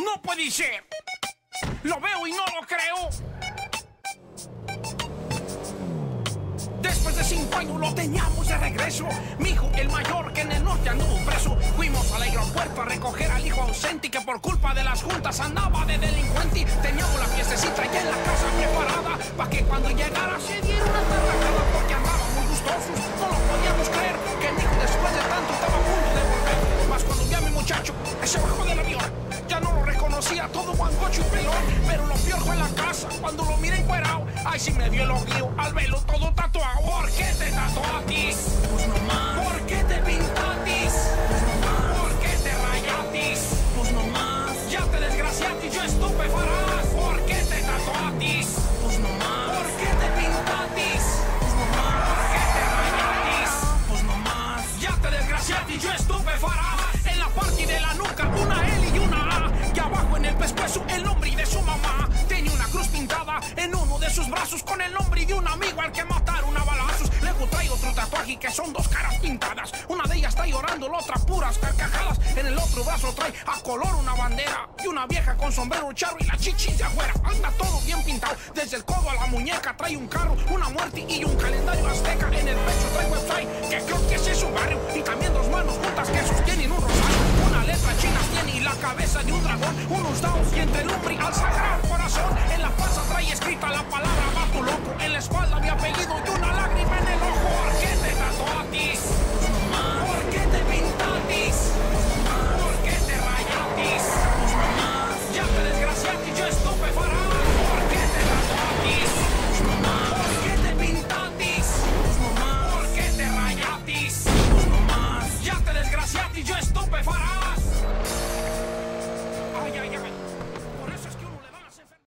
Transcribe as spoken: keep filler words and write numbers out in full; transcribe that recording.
No puede ser. Lo veo y no lo creo. Después de cinco años lo teníamos de regreso. Mi hijo, el mayor, que en el norte anduvo preso. Fuimos al aeropuerto a recoger al hijo ausente y que por culpa de las juntas andaba de delincuente. Teníamos la fiestecita ya en la casa preparada para que cuando llegara se diera una tarracada porque andábamos gustosos. No lo podíamos creer que mi hijo después de tanto estaba a punto de volver. Mas cuando vi a mi muchacho que se bajó del avión, ya no lo reconocía, todo guangocho y pelón. Pero lo peor fue en la casa, cuando lo miré encuerao. Ay, sí me dio el odio al verlo todo tatuado. ¿Por qué te tatuatis? Pues no más. ¿Por qué te pintatis? Pues no más. ¿Por qué te rayatis? Pues no más. Ya te desgraciatis, yo estupefarás. ¿Por qué te tatuatis? Pues no más. ¿Por qué te pintatis? Pues no más. ¿Por qué te rayatis? Pues no más. Ya te desgraciatis, yo estupefarás. En la parte de la nuca, una L y una A. Y abajo en el pescuezo, el nombre de su mamá. Tenía una cruz pintada en uno de sus brazos con el nombre de un amigo al que mataron a balazos. Luego trae otro tatuaje que son dos caras pintadas. Una de ellas está llorando, la otra puras carcajadas. En el otro brazo trae a color una bandera y una vieja con sombrero charro y la chichis de afuera. Anda todo bien pintado, desde el codo a la muñeca. Trae un carro, una muerte y un calendario azteca. En el pecho trae website, que creo que ese es su barrio. Y también dos manos juntas que sostienen un rosario. Una letra china tiene y la cabeza de un dragón. Unos dados y entre el lumbre al sagrado corazón. En la panza trae escrita la palabra vato loco. En la espalda mi apellido y una lágrima en el ojo. ¿Por qué te tatuatis? Pues no más. ¿Por qué te pintatis? Pues no más. ¿Por qué te rayatis? Pues no más. Ya te desgraciatis, yo estupefarás. ¿Por qué te tatuatis? Pues no más. ¿Por qué te pintatis? Pues no más. ¿Por qué te rayatis? Pues no más. Ya te desgraciatis, yo estupefarás.